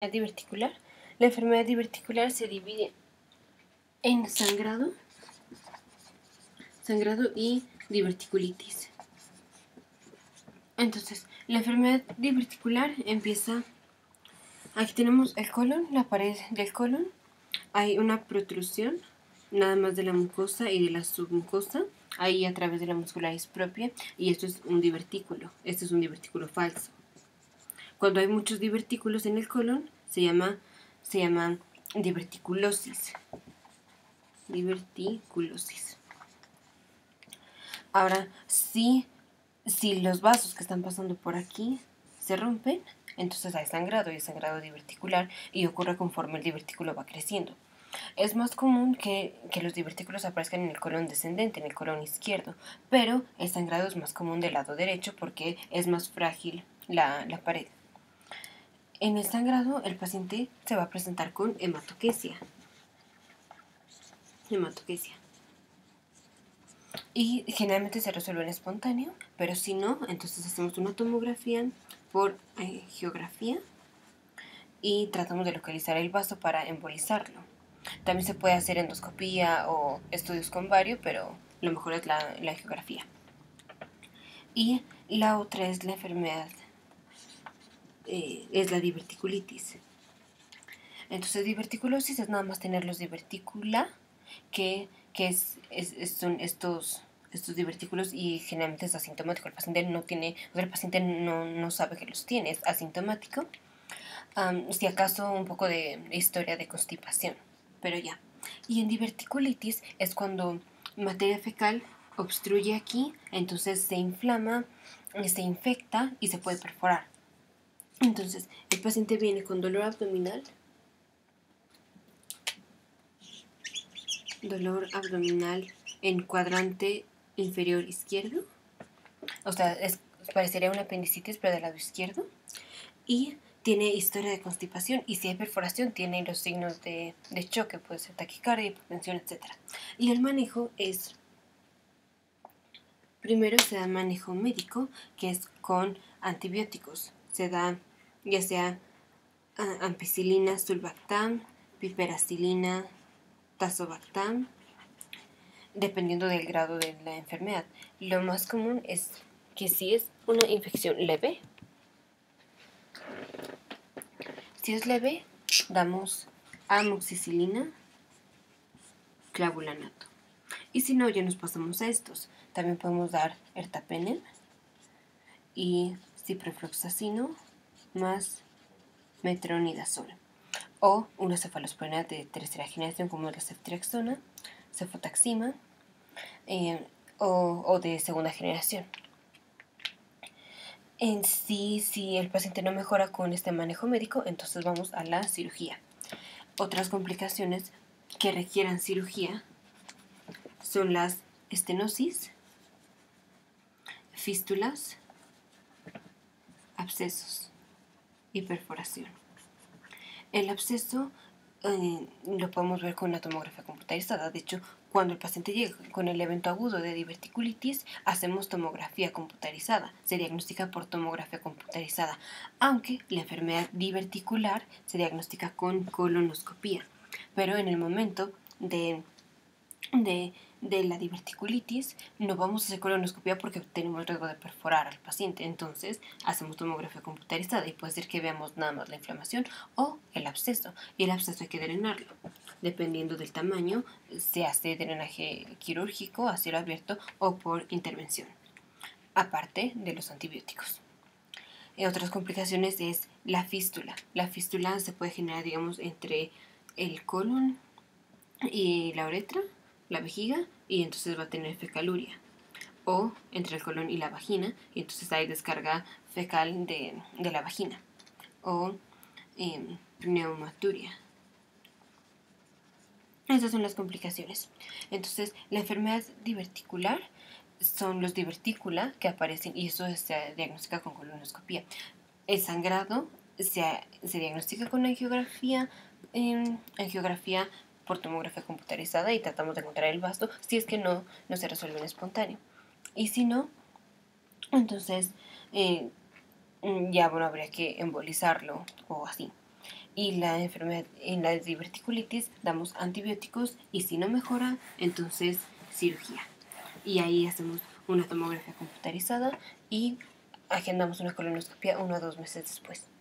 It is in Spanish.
diverticular. La enfermedad diverticular se divide en sangrado y diverticulitis. Entonces, la enfermedad diverticular empieza... Aquí tenemos el colon, la pared del colon. Hay una protrusión, nada más de la mucosa y de la submucosa, ahí a través de la muscularis propia, y esto es un divertículo. Este es un divertículo falso. Cuando hay muchos divertículos en el colon, se llama diverticulosis. Diverticulosis. Ahora, si los vasos que están pasando por aquí se rompen, entonces hay sangrado y sangrado diverticular, y ocurre conforme el divertículo va creciendo. Es más común que los divertículos aparezcan en el colon descendente, en el colon izquierdo, pero el sangrado es más común del lado derecho porque es más frágil la pared. En el sangrado, el paciente se va a presentar con hematoquesia. Y generalmente se resuelve en espontáneo, pero si no, entonces hacemos una tomografía por geografía y tratamos de localizar el vaso para embolizarlo. También se puede hacer endoscopía o estudios con bario, pero lo mejor es la geografía. Y la otra es la enfermedad, es la diverticulitis. Entonces, diverticulosis es nada más tener los divertícula, que son estos divertículos, y generalmente es asintomático. El paciente no sabe que los tiene, es asintomático. Si acaso un poco de historia de constipación, pero ya. Y en diverticulitis es cuando materia fecal obstruye aquí, entonces se inflama, se infecta y se puede perforar. Entonces, el paciente viene con dolor abdominal, en cuadrante inferior izquierdo, o sea, parecería una apendicitis pero del lado izquierdo, y tiene historia de constipación, y si hay perforación tiene los signos de choque, puede ser taquicardia, hipotensión, etc. Y el manejo es, primero se da manejo médico, que es con antibióticos. Se da ya sea ampicilina, sulbactam, piperacilina, tazobactam, dependiendo del grado de la enfermedad. Lo más común es que si es una infección leve, damos amoxicilina, clavulanato. Y si no, ya nos pasamos a estos. También podemos dar ertapenem y ciprofloxacino más metronidazol. O una cefalosporina de tercera generación como la ceftriaxona, cefotaxima, o de segunda generación. En sí, si el paciente no mejora con este manejo médico, entonces vamos a la cirugía. Otras complicaciones que requieran cirugía son las estenosis, fístulas, abscesos y perforación. El absceso lo podemos ver con la tomografía computarizada. De hecho, cuando el paciente llega con el evento agudo de diverticulitis, hacemos tomografía computarizada. Se diagnostica por tomografía computarizada, aunque la enfermedad diverticular se diagnostica con colonoscopía. Pero en el momento de la diverticulitis no vamos a hacer colonoscopia porque tenemos riesgo de perforar al paciente. Entonces hacemos tomografía computarizada y puede ser que veamos nada más la inflamación o el absceso, y el absceso hay que drenarlo. Dependiendo del tamaño, se hace drenaje quirúrgico a cielo abierto o por intervención, aparte de los antibióticos. Otras complicaciones es la fístula. La fístula se puede generar, digamos, entre el colon y la uretra, la vejiga, y entonces va a tener fecaluria. O entre el colon y la vagina, y entonces hay descarga fecal de la vagina. O pneumaturia. Esas son las complicaciones. Entonces, la enfermedad diverticular son los divertícula que aparecen, y eso se diagnostica con colonoscopia. El sangrado se diagnostica con angiografía, por tomografía computarizada, y tratamos de encontrar el vaso si es que no se resuelve en espontáneo. Y si no, entonces ya habría que embolizarlo o así. y la enfermedad, en la diverticulitis damos antibióticos y si no mejora, entonces cirugía. Y ahí hacemos una tomografía computarizada y agendamos una colonoscopia 1 a 2 meses después.